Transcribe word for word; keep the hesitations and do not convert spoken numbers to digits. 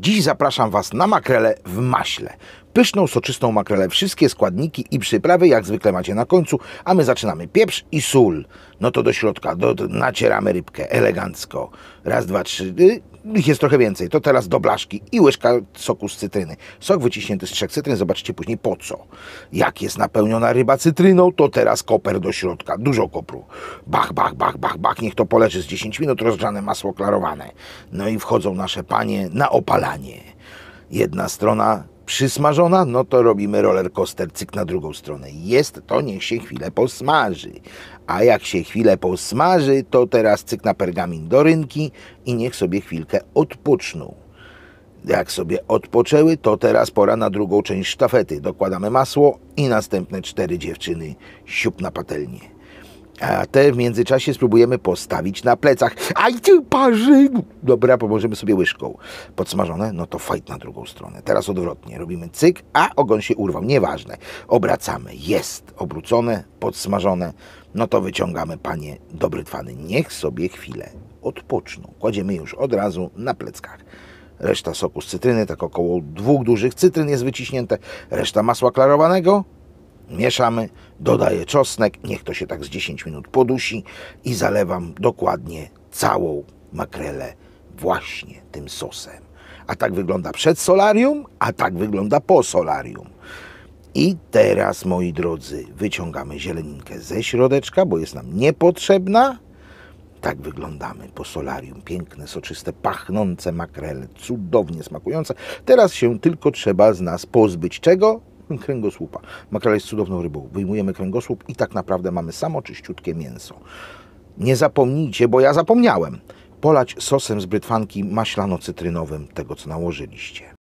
Dziś zapraszam Was na makrelę w maśle. Pyszną, soczystą makrelę. Wszystkie składniki i przyprawy jak zwykle macie na końcu, a my zaczynamy. Pieprz i sól. No to do środka, do, do, nacieramy rybkę elegancko. Raz, dwa, trzy. Ich jest trochę więcej. To teraz do blaszki i łyżka soku z cytryny. Sok wyciśnięty z trzech cytryn. Zobaczycie później po co. Jak jest napełniona ryba cytryną, to teraz koper do środka. Dużo kopru. Bach, bach, bach, bach, bach. Niech to poleży z dziesięć minut. Rozgrzane masło klarowane. No i wchodzą nasze panie na opalanie. Jedna strona przysmażona, no to robimy roller coaster, cyk na drugą stronę. Jest to, niech się chwilę posmaży. A jak się chwilę posmaży, to teraz cyk na pergamin do rynki i niech sobie chwilkę odpoczną. Jak sobie odpoczęły, to teraz pora na drugą część sztafety. Dokładamy masło i następne cztery dziewczyny siup na patelnię. A te w międzyczasie spróbujemy postawić na plecach. Aj, ty parzy! Dobra, pomożemy sobie łyżką. Podsmażone? No to fajt na drugą stronę. Teraz odwrotnie. Robimy cyk, a ogon się urwał. Nieważne. Obracamy. Jest obrócone, podsmażone. No to wyciągamy, panie, do brytwany. Niech sobie chwilę odpoczną. Kładziemy już od razu na pleckach. Reszta soku z cytryny, tak około dwóch dużych cytryn jest wyciśnięte. Reszta masła klarowanego. Mieszamy, dodaję czosnek, niech to się tak z dziesięć minut podusi i zalewam dokładnie całą makrelę właśnie tym sosem. A tak wygląda przed solarium, a tak wygląda po solarium. I teraz, moi drodzy, wyciągamy zieleninkę ze środeczka, bo jest nam niepotrzebna. Tak wyglądamy po solarium. Piękne, soczyste, pachnące makrele, cudownie smakujące. Teraz się tylko trzeba z nas pozbyć czego? Kręgosłupa. Makrela jest cudowną rybą. Wyjmujemy kręgosłup i tak naprawdę mamy samo czyściutkie mięso. Nie zapomnijcie, bo ja zapomniałem, polać sosem z brytwanki maślano-cytrynowym tego, co nałożyliście.